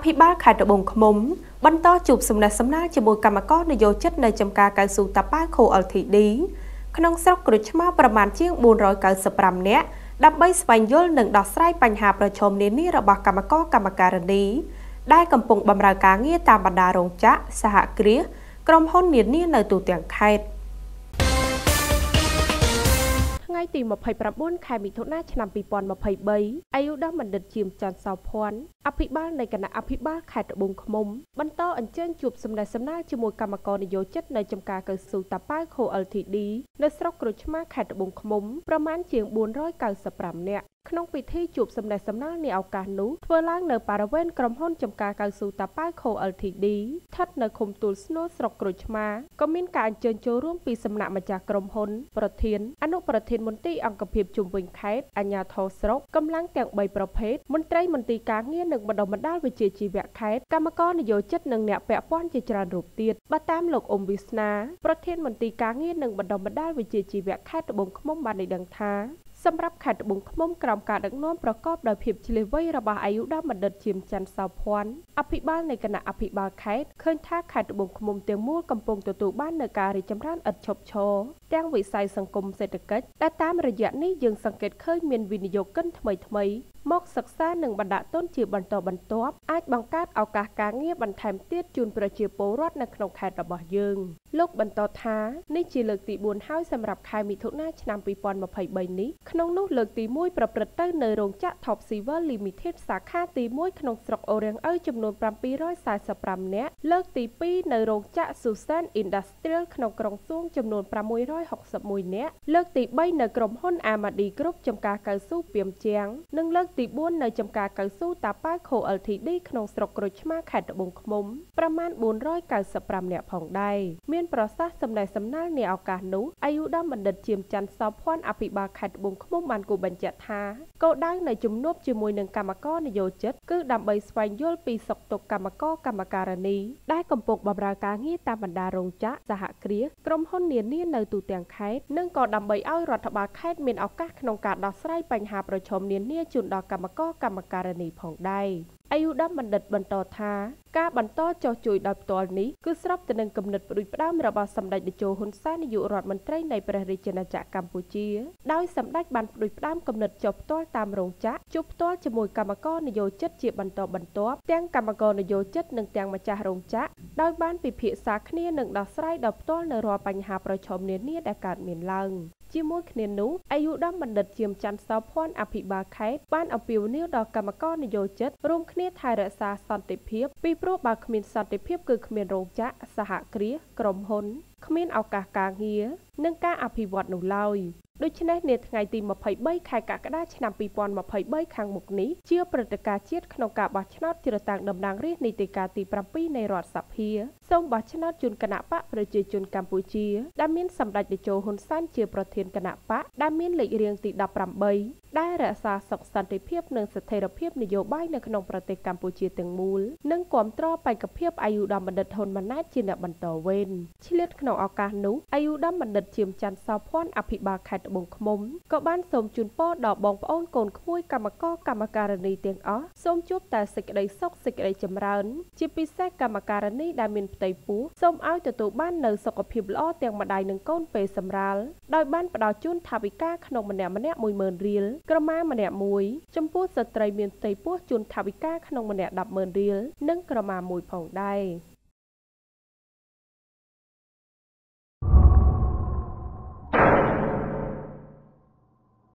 ភិបាលខេត្តត្បូងឃ្មុំបន្តជួបសំណេះសំណាលជាមួយគណៈកម្មការនយោជិតនៅចំការកៅស៊ូតាប៉ាខូ LTD ក្នុងស្រុកក្រូចឆ្មាប្រមាណជាង495នាក់ដើម្បីស្វែងយល់និងដោះស្រាយបញ្ហាប្រឈមនានារបស់គណៈកម្មការនីដែលកំពុងបម្រើការងារតាមបណ្ដារោងចក្រសហគ្រាសក្រុមហ៊ុននានានៅទូទាំងខេត្តថ្ងៃទី29ខែមិថុនាឆ្នាំ2023អាយុដមបណ្ឌិតជាមច័ន្ទសោភ័ណ្ឌអភិបាលនៃគណៈអភិបាលខេត្តត្បូងឃ្មុំបន្តអញ្ជើញជួបសំណេះសំណាលជាមួយគណៈកម្មការនយោជិតនៅចំការកៅស៊ូតាប៉ាខូ LTD នៅស្រុកក្រូចឆ្មាខេត្តត្បូងឃ្មុំប្រមាណជាង495នាក់ក្នុងពិធីជួបសំណេះសំណាលនាឱកាសនោះធ្វើឡើងនៅបរិវេណក្រុមហ៊ុនចំការកៅស៊ូតាប៉ាខូ LTD ស្ថិតនៅឃុំទួលស្នូលស្រុកក្រូចឆ្មាក៏មានការអញ្ជើញចូលរួមពីសំណាក់ម្ចាស់ក្រុមហ៊ុនប្រធានអនុប្រធានមន្ទីរអង្គភាពជុំវិញខេត្តអាជ្ញាធរស្រុកកម្លាំងទាំង3ប្រភេទមន្ត្រីមន្ទីរការងារនិងបណ្ដុះបណ្ដាលវិជ្ជាជីវៈខេត្តកម្មករនយោជិតនិងអ្នកពាក់ព័ន្ធជាច្រើនរូបទៀតបើតាមលោកអ៊ុំវាសនាប្រធានមន្ទីរការងារនិងបណ្ដុះបណ្ដាលវិជ្ជាជីវៈខេត្តត្បូងឃ្មុំបានដឹងថាសម្រាប់ខេត្តត្បូងឃ្មុំក្រោមការដឹកនាំប្រកបដោយភាពឆ្លៀសវៃរបស់អាយុដមបណ្ឌិតជាមច័ន្ទសោភ័ណ្ឌអភិបាលនៃគណៈអភិបាលខេត្តឃើញថាខេត្តត្បូងឃ្មុំទាំងមូលកំពុងទទួលបាននូវការរីកចម្រើនឥតឈប់ឈរទាំងវិស័យសង្គមសេដ្ឋកិច្ចដែលតាមរយៈនេះយើងសង្កេតឃើញមានវិនិយោគិនថ្មីមកសិក្សានិងបណ្ដាក់ទុនជាបន្តបន្ទាប់អាចបង្កើតឱកាសការងារបន្ថែមទៀតជូនប្រជាពលរដ្ឋនៅក្នុងខេត្តរបស់យើងលោកបន្តថានេះជាលើកទី4ហើយសម្រាប់ខែមិថុនាឆ្នាំ2023នេះក្នុងនោះលើកទី1ប្រព្រឹត្តទៅនៅរោងចក្រ Top Silver Limited សាខាទី1ក្នុងស្រុកអូររាំងឪចំនួន745នាក់លើកទី2នៅរោងចក្រ Susan Industrial ក្នុងក្រុងសួងចំនួន661នាក់លើកទី3នៅក្រុមហ៊ុន Amadi Group ចំការកៅស៊ូពីមជាងនិងលើកទី4នៅចំការកៅស៊ូតាប៉ាខូ LTD ក្នុងស្រុកក្រូចឆ្មាខេត្តត្បូងឃ្មុំប្រមាណ495នាក់ផងដែរមានប្រសាសន៍សម្ដែងសំណើនាឱកាសនោះអាយុដមបណ្ឌិតជាមច័ន្ទសោភ័ណ្ឌអភិបាលខេត្តត្បូងឃ្មុំបានគូបញ្ជាក់ថាគោលដៅនៃជំនួបជាមួយនឹងគណៈកម្មការនយោជិតគឺដើម្បីស្វែងយល់ពីសុខទុក្ខកម្មការនីដែលកំពុងបម្រើការងារតាមបណ្ដារោងចក្រសហគ្រាសក្រុមហ៊ុននានានៅទូទាំងខេត្តនិងក៏ដើម្បីឲ្យរដ្ឋបាលខេត្តមានឱកាសក្នុងការដោះស្រាយបញ្ហាប្រឈមនានាជូនដល់កម្មការនីផងដែរអាយុដមបណ្ឌិតបន្តថាការបន្តចោះជួយដោយផ្ទាល់នេះគឺស្របទៅនឹងគំនិតផ្ដួចផ្ដើមរបស់សម្ដេចតេជោហ៊ុនសែននាយករដ្ឋមន្ត្រីនៃព្រះរាជាណាចក្រកម្ពុជាដោយសម្ដេចបានផ្ដួចផ្ដើមគំនិតចុះផ្ទាល់តាមរោងចក្រជួបផ្ទាល់ជាមួយគណៈកម្មការនយោជិតជាបន្តបន្ទាប់ទាំងគណៈកម្មការនយោជិតនិងទាំងម្ចាស់រោងចក្រដោយបានពិភាក្សាគ្នានិងដោះស្រាយដោយផ្ទាល់នៅរាល់បញ្ហាប្រឈមនានាដែលកើតមានឡើងជាមួយគ្នានោះអាយុដមបណ្ឌិតជាមច័ន្ទសោភ័ណ្ឌអភិបាលខេត្តបានអំពាវនាវដល់គណៈកម្មការនយោជិតរួមគ្នាថែរក្សាសន្តិភាពពីព្រោះបើគ្មានសន្តិភាពគឺគ្មានរោងចក្រសហគ្រាសក្រុមហ៊ុនគ្មានឱកាសការងារនិងការអភិវឌ្ឍនោះឡើយដូច្នេះនាថ្ងៃទី23ខែកក្កដាឆ្នាំ2023ខាងមុខនេះជាព្រឹត្តិការណ៍ជាតិក្នុងការបោះឆ្នោតជ្រើសតាំងតំណាងរាស្ត្រនីតិកាលទី7នៃរដ្ឋសភាសូមបោះឆ្នោតជូនគណៈបកប្រជាជនកម្ពុជាដែលមានសម្ដេចតេជោហ៊ុនសែនជាប្រធានគណៈបកដែលមានលេខរៀងទី18ដែលរក្សាសុខសន្តិភាពនិងស្ថិរភាពនយោបាយនៅក្នុងប្រទេសកម្ពុជាទាំងមូលនិងគាំទ្របេក្ខភាពអាយុដមបណ្ឌិតហ៊ុនម៉ាណែតជាអ្នកបន្តវេនឆ្លៀតក្នុងឱកាសនោះអាយុដមបណ្ឌិតជាមច័ន្ទសោភ័ណ្ឌអភិបាលខេត្តត្បូងឃ្មុំក៏បានសូមជូនពរដល់បងប្អូនកូនក្មួយកម្មការនីទាំងអស់សូមជួបតែសេចក្តីសុខសេចក្តីចម្រើនជាពិសេសកម្មការនីដែលមានផ្ទៃពោះសូមឲ្យទទួលបាននូវសុខភាពល្អទាំងម្ដាយនិងកូនពេលសម្រាលដោយបានផ្ដល់ជូនថវិកាក្នុងម្នាក់ៗ10000រៀលក្រមាម្នាក់1ចំពោះស្ត្រីមានផ្ទៃពោះជូនថវិកាក្នុងម្នាក់100,000រៀលនិងក្រមា1ផងដែរ